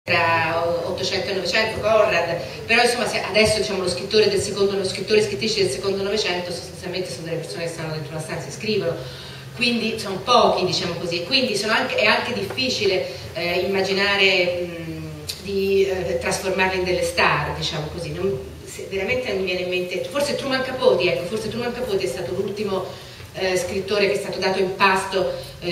tra 800 e 900, Conrad, però insomma adesso diciamo lo scrittore e scrittrici del secondo Novecento sostanzialmente sono delle persone che stanno dentro una stanza e scrivono, quindi sono pochi, diciamo così, e quindi è anche difficile immaginare di trasformarli in delle star, diciamo così. Veramente non mi viene in mente, forse Truman Capote, ecco, forse Truman Capote è stato l'ultimo scrittore che è stato dato in pasto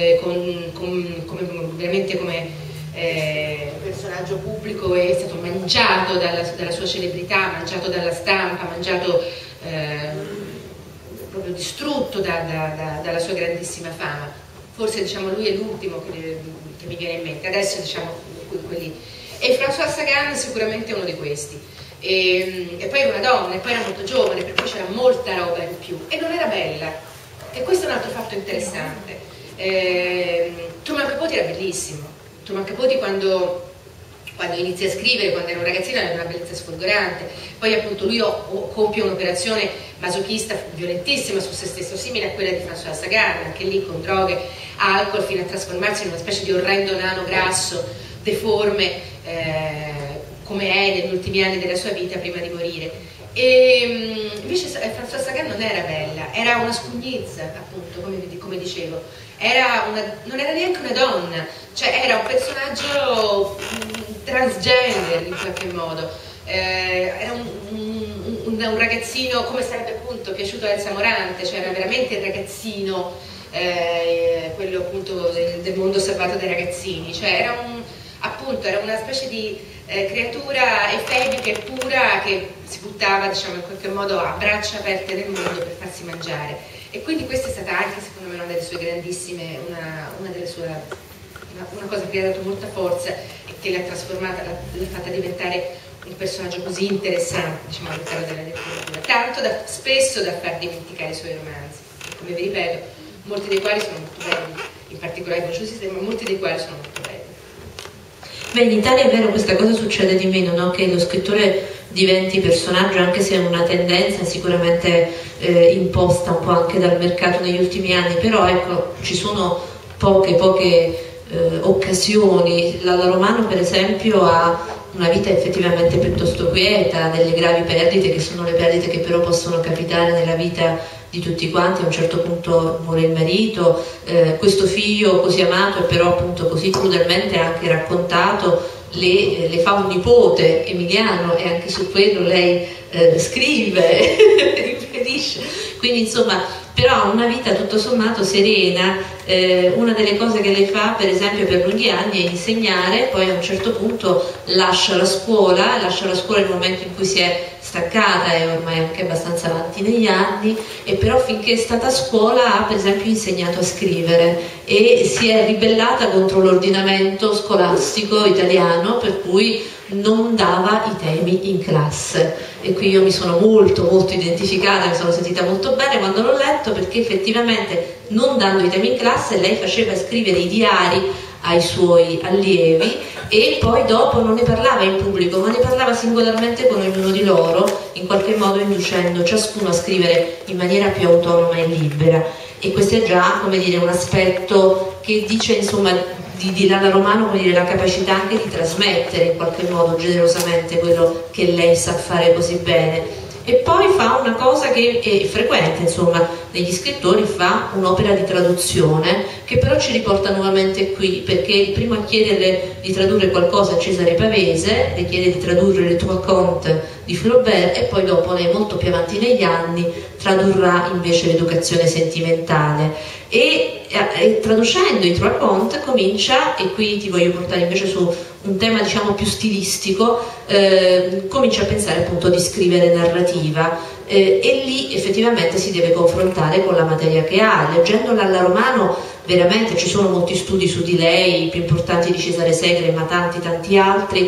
veramente come personaggio pubblico, è stato mangiato dalla sua celebrità, mangiato dalla stampa, mangiato proprio distrutto dalla sua grandissima fama. Forse diciamo lui è l'ultimo che mi viene in mente, adesso diciamo quelli. E François Sagan sicuramente è uno di questi. E poi era una donna, e poi era molto giovane, per cui c'era molta roba in più e non era bella, e questo è un altro fatto interessante. Truman Capote era bellissimo. Truman Capote quando inizia a scrivere, quando era un ragazzino, aveva una bellezza sfolgorante, poi appunto lui compie un'operazione masochista violentissima su se stesso, simile a quella di François Sagan, anche lì con droghe, alcol, fino a trasformarsi in una specie di orrendo nano grasso, deforme, come è negli ultimi anni della sua vita prima di morire. E invece François Sagan non era bella, era una scugnizza, appunto, come dicevo, non era neanche una donna, cioè era un personaggio transgender in qualche modo, era un ragazzino, come sarebbe appunto piaciuto a Elsa Morante, cioè era veramente il ragazzino, quello appunto del mondo salvato dai ragazzini, cioè era una specie di creatura efebica e pura che si buttava, diciamo, in qualche modo a braccia aperte nel mondo per farsi mangiare. E quindi questa è stata anche, secondo me, una delle sue grandissime, una cosa che gli ha dato molta forza e che l'ha trasformata, l'ha fatta diventare un personaggio così interessante, diciamo, all'interno della letteratura, tanto spesso da far dimenticare i suoi romanzi. E come vi ripeto, molti dei quali sono molto belli, in particolare con Sistema, molti dei quali sono molto belli. Beh, in Italia è vero, questa cosa succede di meno, no? Che lo scrittore diventi personaggio, anche se è una tendenza sicuramente imposta un po' anche dal mercato negli ultimi anni, però ecco, ci sono poche occasioni. La Romano per esempio ha una vita effettivamente piuttosto quieta, delle gravi perdite che sono le perdite che però possono capitare nella vita di tutti quanti. A un certo punto muore il marito, questo figlio così amato e però appunto così crudelmente anche raccontato le fa un nipote, Emiliano, e anche su quello lei scrive, impedisce, quindi insomma, però ha una vita tutto sommato serena. Una delle cose che lei fa per esempio per lunghi anni è insegnare, poi a un certo punto lascia la scuola nel momento in cui si è staccata, è ormai anche abbastanza avanti negli anni, e però finché è stata a scuola ha per esempio insegnato a scrivere e si è ribellata contro l'ordinamento scolastico italiano, per cui non dava i temi in classe. E qui io mi sono molto identificata, mi sono sentita molto bene quando l'ho letto, perché effettivamente non dando i temi in classe lei faceva scrivere i diari ai suoi allievi e poi dopo non ne parlava in pubblico, ma ne parlava singolarmente con ognuno di loro, in qualche modo inducendo ciascuno a scrivere in maniera più autonoma e libera. E questo è già, come dire, un aspetto che dice insomma di Lalla Romano, come dire, la capacità anche di trasmettere in qualche modo generosamente quello che lei sa fare così bene. E poi fa una cosa che è frequente insomma negli scrittori, fa un'opera di traduzione che però ci riporta nuovamente qui, perché il primo a chiederle di tradurre qualcosa a Cesare Pavese, le chiede di tradurre le Trois Contes di Flaubert, e poi dopo lei molto più avanti negli anni tradurrà invece l'educazione sentimentale. E traducendo i Trois Contes comincia, e qui ti voglio portare invece su un tema diciamo più stilistico, comincia a pensare appunto di scrivere narrativa, e lì effettivamente si deve confrontare con la materia che ha. Leggendola alla Romano veramente ci sono molti studi su di lei, i più importanti di Cesare Segre, ma tanti altri,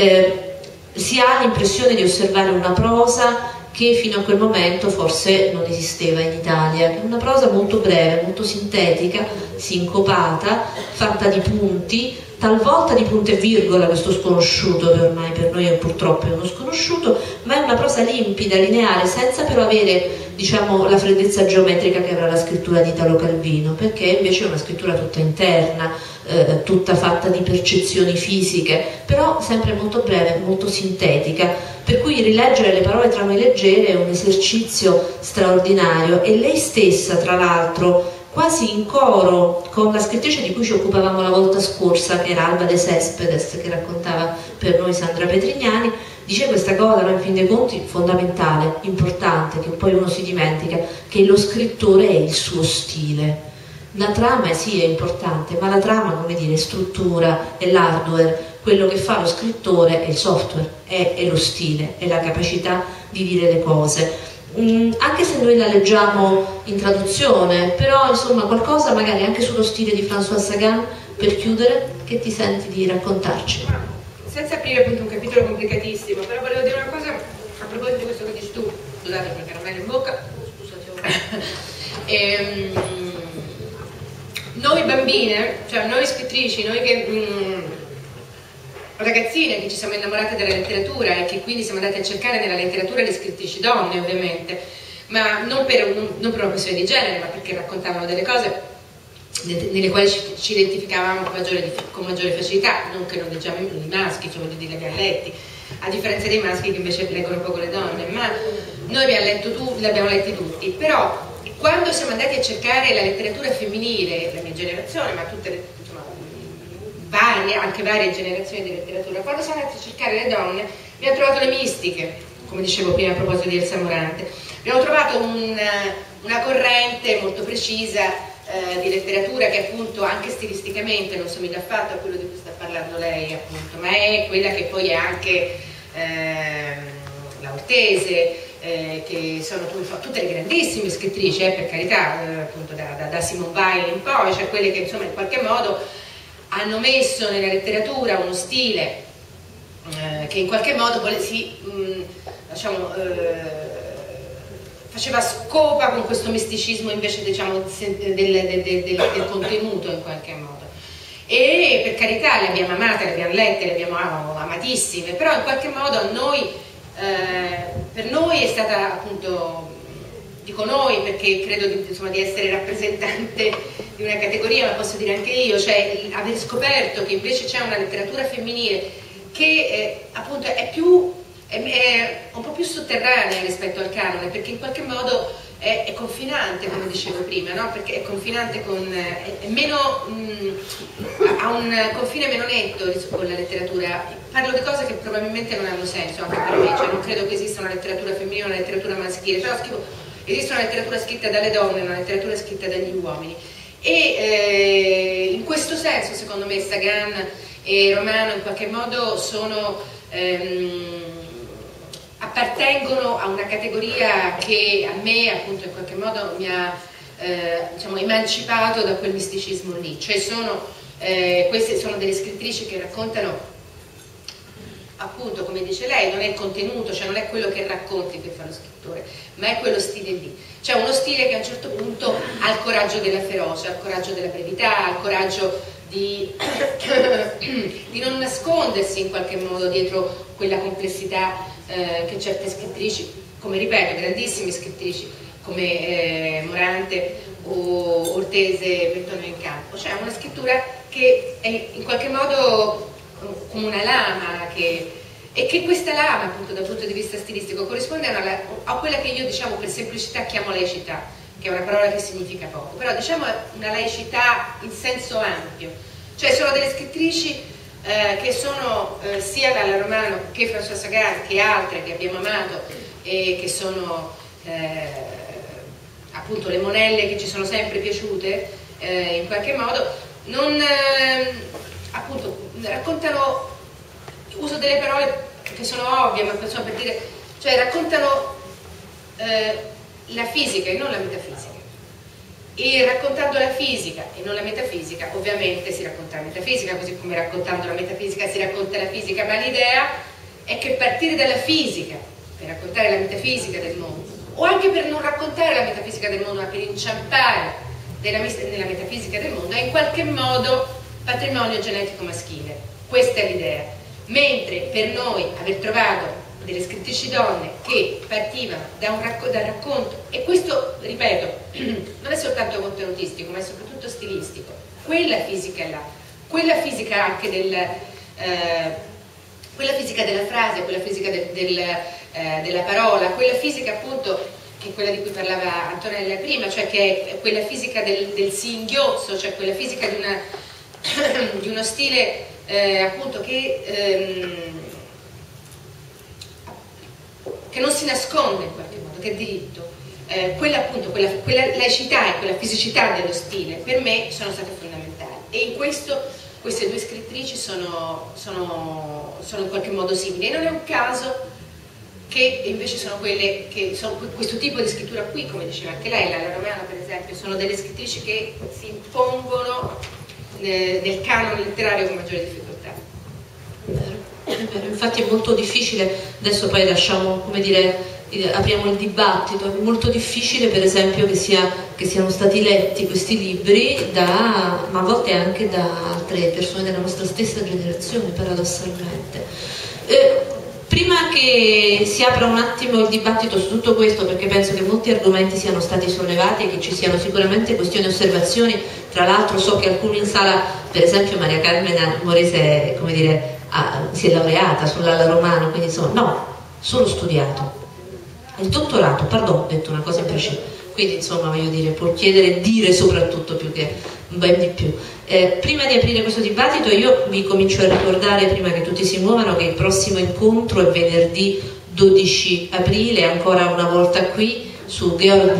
si ha l'impressione di osservare una prosa che fino a quel momento forse non esisteva in Italia, una prosa molto breve, molto sintetica, sincopata, fatta di punti, talvolta di punto e virgola, questo sconosciuto, che ormai per noi purtroppo è uno sconosciuto, ma è una prosa limpida, lineare, senza però avere, diciamo, la freddezza geometrica che avrà la scrittura di Italo Calvino, perché invece è una scrittura tutta interna, tutta fatta di percezioni fisiche, però sempre molto breve, molto sintetica, per cui rileggere le parole trame leggere è un esercizio straordinario. E lei stessa, tra l'altro, quasi in coro con la scrittrice di cui ci occupavamo la volta scorsa, che era Alba De Cespedes, che raccontava per noi Sandra Petrignani, dice questa cosa, no, in fin dei conti fondamentale, importante, che poi uno si dimentica, che lo scrittore è il suo stile. La trama sì è importante, ma la trama, come dire, è struttura, è l'hardware. Quello che fa lo scrittore è il software, è lo stile, è la capacità di dire le cose. Anche se noi la leggiamo in traduzione, però insomma qualcosa magari anche sullo stile di François Sagan, per chiudere, che ti senti di raccontarci? Senza aprire appunto un capitolo complicatissimo, però volevo dire una cosa a proposito di questo che dici tu, scusate per il caramello in bocca, noi bambine, cioè noi scrittrici, noi che ragazzine che ci siamo innamorate della letteratura e che quindi siamo andate a cercare nella letteratura le scrittrici donne, ovviamente, ma non per una questione di genere, ma perché raccontavano delle cose nelle quali ci identificavamo con maggiore facilità, non che non leggiamo i maschi, cioè li abbiamo letti, a differenza dei maschi che invece leggono poco le donne, ma noi li abbiamo letti tutti. Però quando siamo andati a cercare la letteratura femminile, la mia generazione, ma tutte le, insomma, anche varie generazioni di letteratura, quando siamo andati a cercare le donne abbiamo trovato le mistiche, come dicevo prima a proposito di Elsa Morante, abbiamo trovato una corrente molto precisa di letteratura che appunto anche stilisticamente non somiglia affatto a quello di cui sta parlando lei, appunto, ma è quella che poi è anche la Ortese, che sono tutte le grandissime scrittrici, per carità, appunto da Simone Weil in poi, cioè quelle che insomma in qualche modo hanno messo nella letteratura uno stile che in qualche modo faceva scopa con questo misticismo invece, diciamo, del contenuto in qualche modo. E per carità le abbiamo amate, le abbiamo lette, le abbiamo amatissime, però in qualche modo a noi, per noi è stata appunto, dico noi perché credo di essere rappresentante di una categoria, ma posso dire anche io, cioè aver scoperto che invece c'è una letteratura femminile che appunto è un po' più sotterranea rispetto al canone, perché in qualche modo è confinante, come dicevo prima, no? Perché è confinante è meno, ha un confine meno netto con la letteratura. Parlo di cose che probabilmente non hanno senso anche per me, cioè non credo che esista una letteratura femminile o una letteratura maschile, però esiste una letteratura scritta dalle donne e una letteratura scritta dagli uomini. E in questo senso, secondo me, Sagan e Romano in qualche modo appartengono a una categoria che a me appunto in qualche modo mi ha diciamo, emancipato da quel misticismo lì, cioè queste sono delle scrittrici che raccontano appunto, come dice lei, non è il contenuto, cioè non è quello che racconti che fa lo scrittore, ma è quello stile lì, cioè uno stile che a un certo punto ha il coraggio della ferocia, ha il coraggio della brevità, ha il coraggio di non nascondersi in qualche modo dietro quella complessità che certe scrittrici, come ripeto, grandissime scrittrici come Morante o Ortese mettono in campo, cioè una scrittura che è in qualche modo come una lama e che questa lama appunto dal punto di vista stilistico corrisponde a quella che io diciamo per semplicità chiamo laicità, che è una parola che significa poco, però diciamo una laicità in senso ampio, cioè sono delle scrittrici che sono sia dalla Romano che François Sagan che altre che abbiamo amato e che sono appunto le monelle che ci sono sempre piaciute in qualche modo, appunto raccontano, uso delle parole che sono ovvie ma insomma per dire, cioè raccontano la fisica e non la metafisica. E raccontando la fisica e non la metafisica, ovviamente si racconta la metafisica, così come raccontando la metafisica si racconta la fisica, ma l'idea è che partire dalla fisica per raccontare la metafisica del mondo, o anche per non raccontare la metafisica del mondo, ma per inciampare nella metafisica del mondo, è in qualche modo patrimonio genetico maschile. Questa è l'idea. Mentre per noi aver trovato delle scrittrici donne che partivano dal racconto, e questo, ripeto, non è soltanto contenutistico, ma è soprattutto stilistico, quella fisica là, quella fisica anche quella fisica della frase, quella fisica della parola, quella fisica appunto che è quella di cui parlava Antonella prima, cioè che è quella fisica del singhiozzo, cioè quella fisica di uno stile appunto che non si nasconde in qualche modo, che è diritto. Quella appunto, quella laicità e quella fisicità dello stile per me sono state fondamentali, e in questo queste due scrittrici sono in qualche modo simili, e non è un caso che invece sono quelle che sono questo tipo di scrittura qui, come diceva anche lei, la Romana per esempio, sono delle scrittrici che si impongono nel canone letterario con maggiore difficoltà. Infatti è molto difficile, adesso poi lasciamo, come dire, apriamo il dibattito, è molto difficile per esempio che siano stati letti questi libri ma a volte anche da altre persone della nostra stessa generazione, paradossalmente. Prima che si apra un attimo il dibattito su tutto questo, perché penso che molti argomenti siano stati sollevati e che ci siano sicuramente questioni e osservazioni, tra l'altro so che alcuni in sala, per esempio Maria Carmena Morese, come dire, si è laureata sull'Alla Romano, quindi insomma, no, solo studiato. Il dottorato, pardon, ho detto una cosa imprecisa, quindi insomma voglio dire, può chiedere e dire soprattutto più che ben di più. Prima di aprire questo dibattito io vi comincio a ricordare, prima che tutti si muovano, che il prossimo incontro è venerdì 12 aprile, ancora una volta qui, su Georg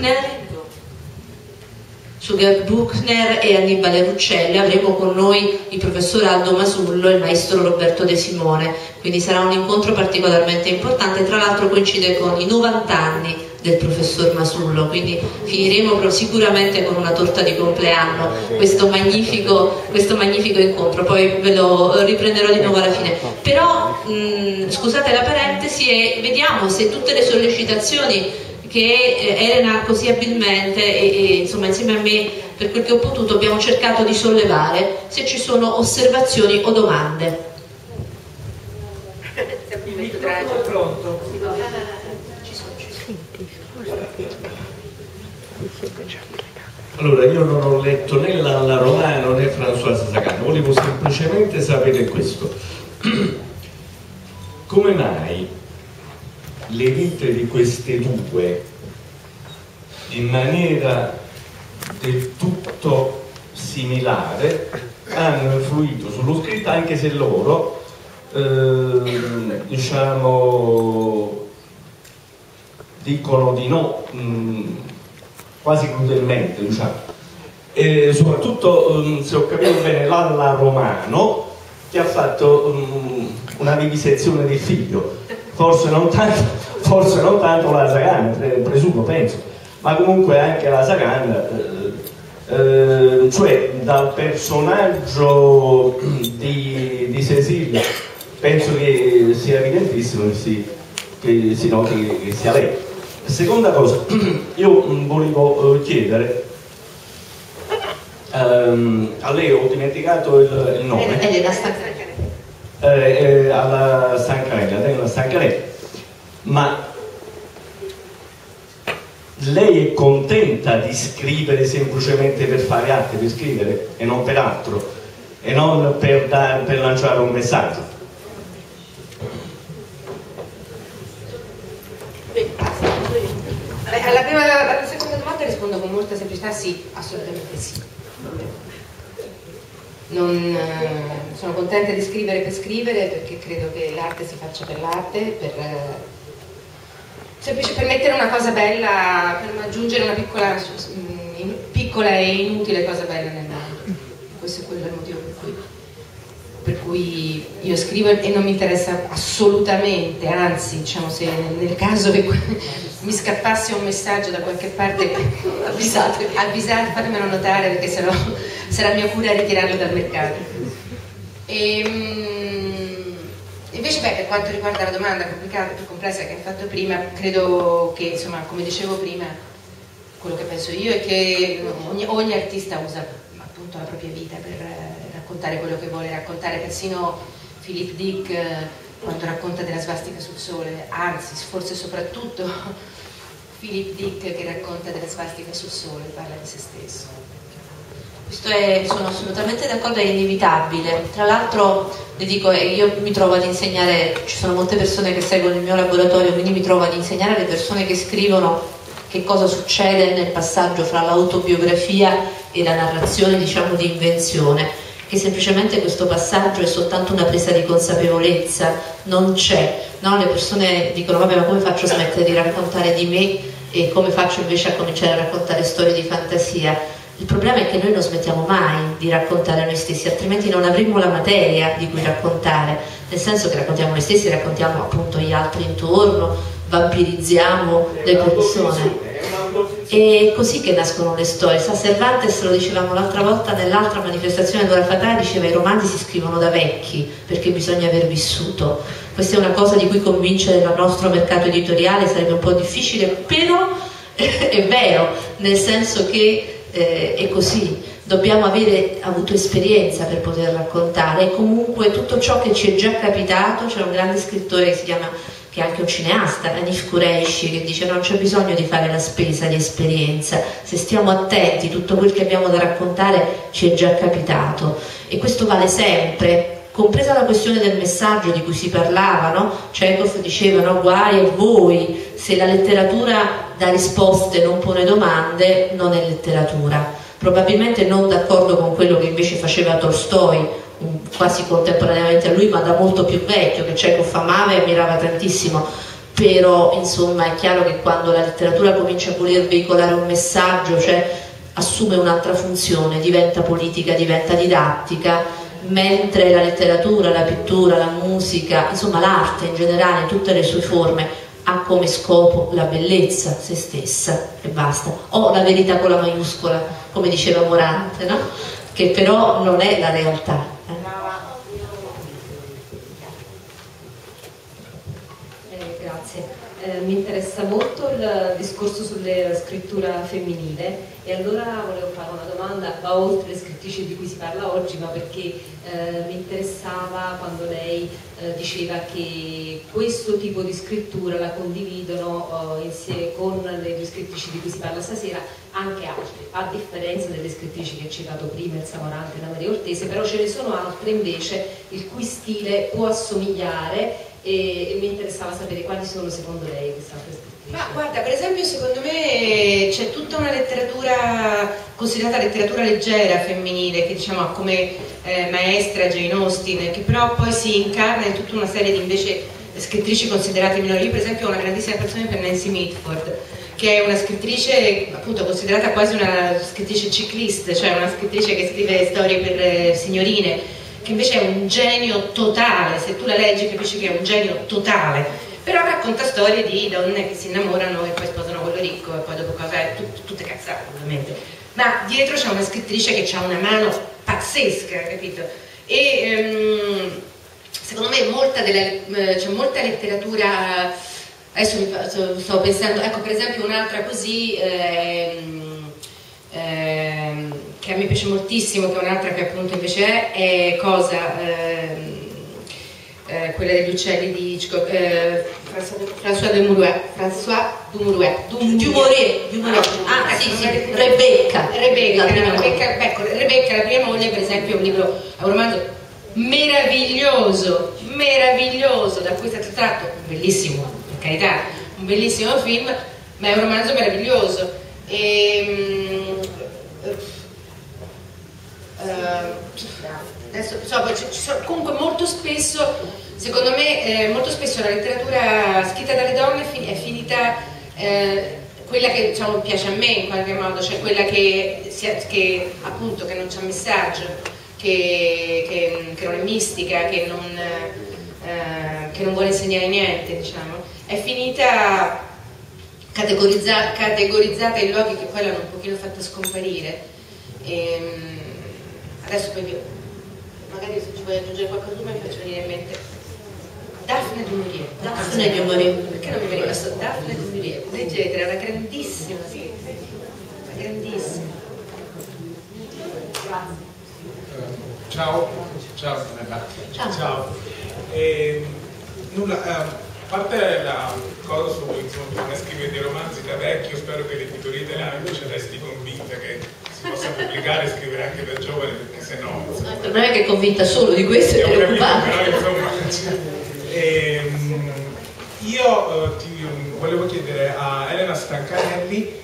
Buchner e Annibale Ruccelle. Avremo con noi il professor Aldo Masullo e il maestro Roberto De Simone, quindi sarà un incontro particolarmente importante, tra l'altro coincide con i 90 anni del professor Masullo, quindi finiremo sicuramente con una torta di compleanno questo magnifico incontro, poi ve lo riprenderò di nuovo alla fine. Però scusate la parentesi e vediamo se tutte le sollecitazioni che Elena così abilmente e insomma insieme a me, per quel che ho potuto, abbiamo cercato di sollevare, se ci sono osservazioni o domande. Pronto? Allora, io non ho letto né la Romano né Françoise Sagan, volevo semplicemente sapere questo: come mai le vite di queste due, in maniera del tutto similare, hanno influito sullo scritto, anche se loro diciamo dicono di no, quasi crudelmente, diciamo. E soprattutto, se ho capito bene, l'Alla Romano, che ha fatto una vivisezione del figlio, forse non tanto la Sagan, presumo, penso, ma comunque anche la Sagan, cioè dal personaggio di Cecilia, penso che sia evidentissimo che si noti che sia lei. Seconda cosa, io volevo chiedere, a lei ho dimenticato il nome, alla Stancanella, ma lei è contenta di scrivere semplicemente per fare arte, per scrivere e non per altro, e non per lanciare un messaggio? Alla seconda domanda rispondo con molta semplicità: sì, assolutamente sì. Sono contenta di scrivere per scrivere, perché credo che l'arte si faccia per l'arte, semplicemente per mettere una cosa bella, per aggiungere una piccola e inutile cosa bella nel mondo. Questo è quello il motivo per cui io scrivo, e non mi interessa assolutamente, anzi, diciamo, se nel caso che mi scappasse un messaggio da qualche parte, avvisate, fatemelo notare, perché sennò sarà mia cura ritirarlo dal mercato. Invece, per quanto riguarda la domanda complicata, più complessa che hai fatto prima, credo che, insomma, come dicevo prima, quello che penso io è che ogni artista usa appunto la propria vita per raccontare quello che vuole raccontare, persino Philip Dick quando racconta della svastica sul sole, anzi forse soprattutto Philip Dick che racconta della svastica sul sole parla di se stesso. Sono assolutamente d'accordo, è inevitabile. Tra l'altro le dico, io mi trovo ad insegnare, ci sono molte persone che seguono il mio laboratorio, quindi mi trovo ad insegnare alle persone che scrivono che cosa succede nel passaggio fra l'autobiografia e la narrazione, diciamo, di invenzione, che semplicemente questo passaggio è soltanto una presa di consapevolezza, non c'è, no? Le persone dicono vabbè, ma come faccio a smettere di raccontare di me e come faccio invece a cominciare a raccontare storie di fantasia? Il problema è che noi non smettiamo mai di raccontare noi stessi, altrimenti non avremmo la materia di cui raccontare, nel senso che raccontiamo noi stessi, raccontiamo appunto gli altri intorno, vampirizziamo le persone. È così che nascono le storie. Cervantes, lo dicevamo l'altra volta nell'altra manifestazione d'Ora Fatale, diceva i romanzi si scrivono da vecchi perché bisogna aver vissuto. Questa è una cosa di cui convincere il nostro mercato editoriale sarebbe un po' difficile, però è vero, nel senso che è così, dobbiamo avere avuto esperienza per poter raccontare, e comunque tutto ciò che ci è già capitato. C'è un grande scrittore che si chiama, che è anche un cineasta, Hanif Kureishi, che dice non c'è bisogno di fare la spesa di esperienza, se stiamo attenti tutto quel che abbiamo da raccontare ci è già capitato, e questo vale sempre, compresa la questione del messaggio di cui si parlava, no? Chekhov diceva no, guai a voi se la letteratura dà risposte, non pone domande, non è letteratura. Probabilmente non d'accordo con quello che invece faceva Tolstoi, quasi contemporaneamente a lui, ma da molto più vecchio, che Chekhov amava e ammirava tantissimo. Però insomma è chiaro che quando la letteratura comincia a voler veicolare un messaggio, cioè assume un'altra funzione, diventa politica, diventa didattica, mentre la letteratura, la pittura, la musica, insomma l'arte in generale in tutte le sue forme ha come scopo la bellezza, se stessa, e basta, o la verità con la maiuscola, come diceva Morante, no? Che però non è la realtà. Grazie. Mi interessa molto il discorso sulla scrittura femminile, e allora volevo fare una domanda, va oltre le scrittrici di cui si parla oggi, ma perché mi interessava quando lei diceva che questo tipo di scrittura la condividono insieme con le due scrittrici di cui si parla stasera anche altri, a differenza delle scrittrici che ho citato prima, Elsa Morante e la Maria Ortese, però ce ne sono altre invece il cui stile può assomigliare, e mi interessava sapere quali sono secondo lei queste altre scrittrici. Ma guarda, per esempio secondo me c'è tutta una letteratura considerata letteratura leggera femminile, che diciamo ha come maestra Jane Austen, che però poi si incarna in tutta una serie di invece scrittrici considerate minori. Io per esempio ho una grandissima attrazione per Nancy Mitford, che è una scrittrice appunto considerata quasi una scrittrice ciclista, cioè una scrittrice che scrive storie per signorine, che invece è un genio totale. Se tu la leggi capisci che è un genio totale, però racconta storie di donne che si innamorano e poi sposano quello ricco e poi dopo cosa è, tutte cazzate ovviamente, ma dietro c'è una scrittrice che ha una mano pazzesca, capito? E secondo me c'è molta letteratura, adesso stavo pensando, ecco per esempio un'altra così che a me piace moltissimo, che è un'altra che appunto invece è cosa, quella degli uccelli di Hitchcock, François Dumouret, Rebecca, la prima moglie, per esempio, è un libro, è un romanzo meraviglioso, da cui è stato tratto un bellissimo, per carità, un bellissimo film, ma è un romanzo meraviglioso. Adesso comunque molto spesso, secondo me, molto spesso la letteratura scritta dalle donne è finita quella che diciamo piace a me in qualche modo, cioè quella che appunto che non c'ha messaggio, che non è mistica, che non vuole insegnare niente, diciamo, è finita categorizzata in luoghi che poi l'hanno un pochino fatta scomparire. Adesso poi magari se ci vuoi aggiungere qualcosa mi faccio venire in mente Daphne du Maurier. Perché non mi veniva questo Daphne du Maurier? Leggetela, è una grandissima scrittrice. grandissima. Grazie. Ciao. Nulla, a parte la cosa su bisogna scrivere dei romanzi da vecchio, spero che l'editoria italiana invece resti convinta che si possa pubblicare e scrivere anche per giovani, perché se no... Il problema è che è convinta solo di questo, è preoccupante. Però insomma... io volevo chiedere a Elena Stancanelli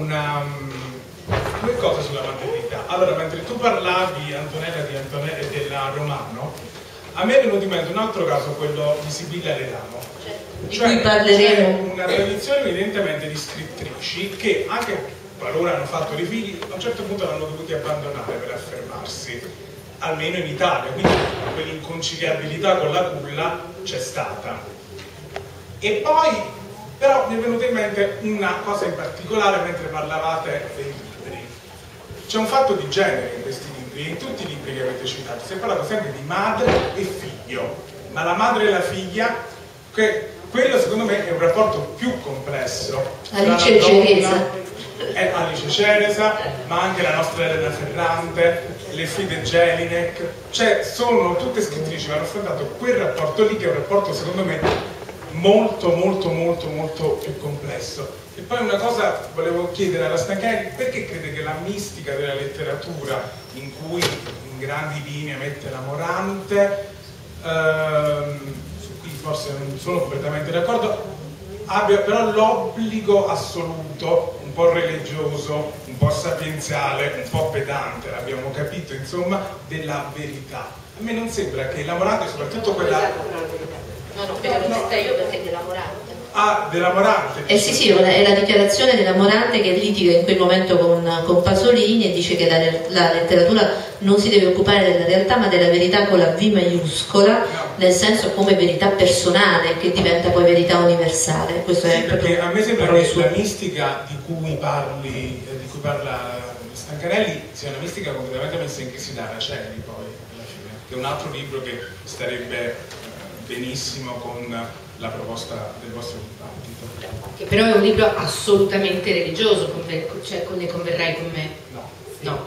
due cose sulla maternità. Allora, mentre tu parlavi, Antonella, di Antonella e della Romano, a me è venuto in mente un altro caso, quello di Sibilla Leramo. Di cui parleremo. C'è una tradizione evidentemente di scrittrici che, anche qualora hanno fatto dei figli, a un certo punto l'hanno dovuti abbandonare per affermarsi, almeno in Italia, quindi quell'inconciliabilità con la culla c'è stata. E poi, però, mi è venuta in mente una cosa in particolare mentre parlavate dei libri. C'è un fatto di genere in questi libri, in tutti i libri che avete citato, si è parlato sempre di madre e figlio, ma la madre e la figlia, quello secondo me è un rapporto più complesso. Alice Ceresa. Alice Ceresa, ma anche la nostra Elena Ferrante, le Fride Jelinek, cioè sono tutte scrittrici che hanno affrontato quel rapporto lì, che è un rapporto secondo me molto più complesso. E poi una cosa volevo chiedere alla Stancanelli: perché crede che la mistica della letteratura, in cui in grandi linee mette la Morante, su cui forse non sono completamente d'accordo, abbia però l'obbligo assoluto, un po' religioso, un po' sapienziale, un po' pedante, l'abbiamo capito, insomma, della verità? A me non sembra che la Morante, soprattutto quella... No, l'ho detta io perché è della Morante. Ah, della Morante. Sì, è la dichiarazione della Morante che litiga in quel momento con Pasolini e dice che la letteratura non si deve occupare della realtà ma della verità con la V maiuscola, no, nel senso come verità personale che diventa poi verità universale. Questo sì, è perché a me sembra che la mistica di cui parla Stancanelli sia una mistica completamente messa in crisi da Araceli, poi alla fine, che è un altro libro che starebbe benissimo con la proposta del vostro dibattito. Che però è un libro assolutamente religioso, cioè ne converrai con me? No.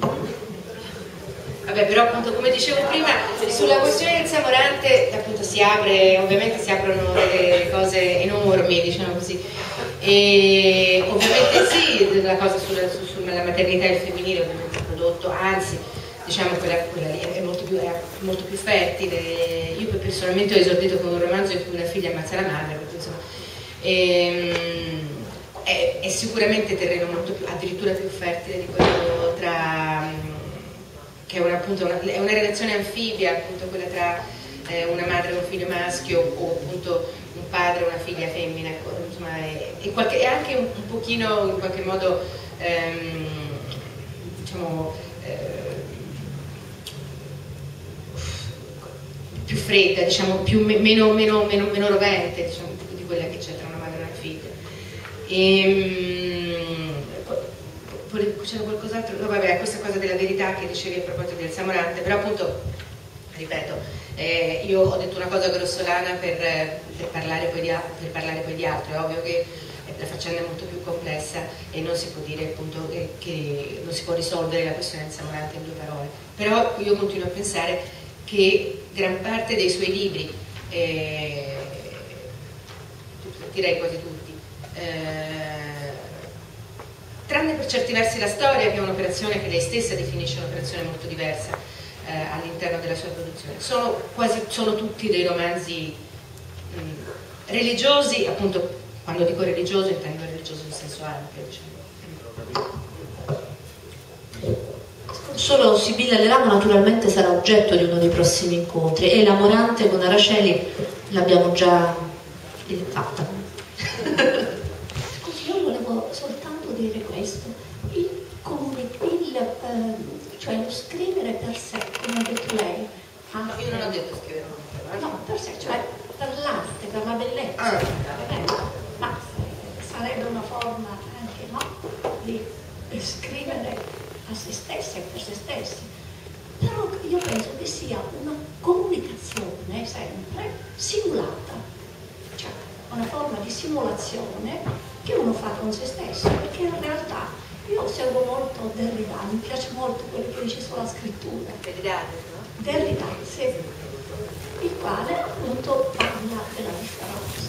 Vabbè, però appunto, come dicevo prima, sulla questione del Samorante appunto ovviamente si aprono delle cose enormi, diciamo così, e ovviamente sì, la cosa sulla maternità e il femminile ovviamente è un prodotto, anzi diciamo quella lì è molto più fertile. Io personalmente ho esordito con un romanzo in cui una figlia ammazza la madre, perché, insomma, è sicuramente terreno addirittura più fertile di quello che è una relazione anfibia, appunto quella tra una madre e un figlio maschio, o appunto un padre e una figlia femmina, insomma, è anche un pochino in qualche modo diciamo più fredda, diciamo, meno rovente, diciamo, di quella che c'è tra una madre e una figlia. C'era qualcos'altro? No, vabbè, questa cosa della verità che dicevi a proposito del Samorante, però appunto, ripeto, io ho detto una cosa grossolana per parlare poi di altro. È ovvio che la faccenda è molto più complessa e non si può dire appunto che non si può risolvere la questione del Samorante in due parole, però io continuo a pensare che gran parte dei suoi libri, direi quasi tutti, tranne per certi versi la storia, che è un'operazione che lei stessa definisce un'operazione molto diversa all'interno della sua produzione, sono tutti dei romanzi religiosi, appunto. Quando dico religioso intendo religioso in senso ampio, diciamo. Solo Sibilla Leramo naturalmente sarà oggetto di uno dei prossimi incontri e la Morante con Araceli l'abbiamo già fatta. Scusi, io volevo soltanto dire questo, cioè lo scrivere per sé, come ha detto lei. Io non ho detto scrivere per sé. No, per sé, cioè per l'arte, per la bellezza. Ma sarebbe una forma anche, no, di scrivere a se stessi e per se stessi. Però io penso che sia una comunicazione sempre simulata, cioè una forma di simulazione che uno fa con se stesso, perché in realtà Io osservo molto Derrida, mi piace molto quello che dice sulla scrittura. Derrida, sì, il quale appunto parla della differenza.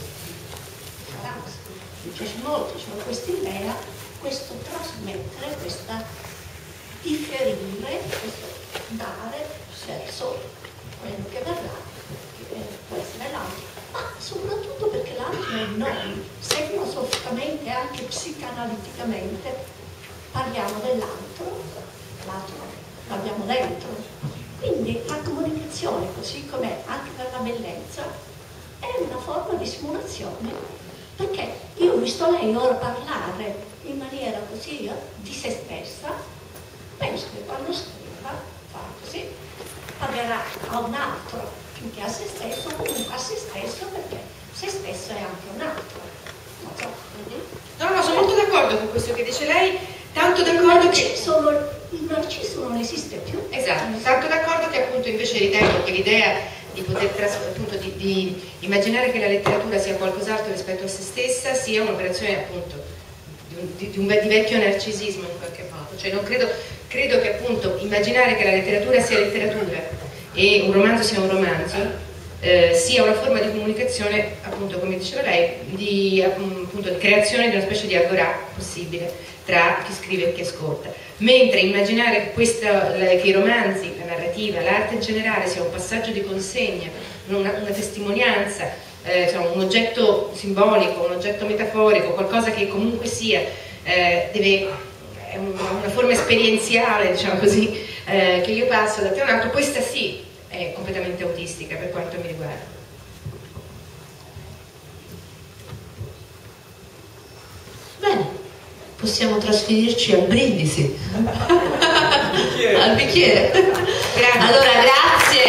Mi piace molto, cioè questa idea, questo trasmettere, questa differire, questo dare verso quello che verrà, che può essere l'altro, ma soprattutto perché l'altro è noi, se filosoficamente e anche psicanaliticamente parliamo dell'altro, l'altro l'abbiamo dentro. Quindi la comunicazione, così com'è anche per la bellezza, è una forma di simulazione, perché io ho visto lei ora parlare in maniera così di se stessa, penso che quando scriva fa così, parlerà a un altro più che a se stesso, comunque a se stesso, perché se stesso è anche un altro. No, sono molto d'accordo con questo che dice lei, tanto d'accordo che il narciso non esiste più. Esatto, tanto d'accordo che appunto invece ritengo che l'idea di poter appunto di immaginare che la letteratura sia qualcos'altro rispetto a se stessa sia un'operazione appunto di vecchio narcisismo in qualche modo. Cioè non credo che appunto immaginare che la letteratura sia letteratura e un romanzo sia un romanzo sia una forma di comunicazione, appunto come diceva lei, di creazione di una specie di agorà possibile tra chi scrive e chi ascolta. Mentre immaginare che i romanzi, la narrativa, l'arte in generale sia un passaggio di consegna, una testimonianza, un oggetto simbolico, un oggetto metaforico, qualcosa che comunque sia, è una forma esperienziale, diciamo così, che io passo da te a un altro, questa sì è completamente autistica per quanto mi riguarda. Bene, possiamo trasferirci al brindisi. Al bicchiere. Grazie. Allora, grazie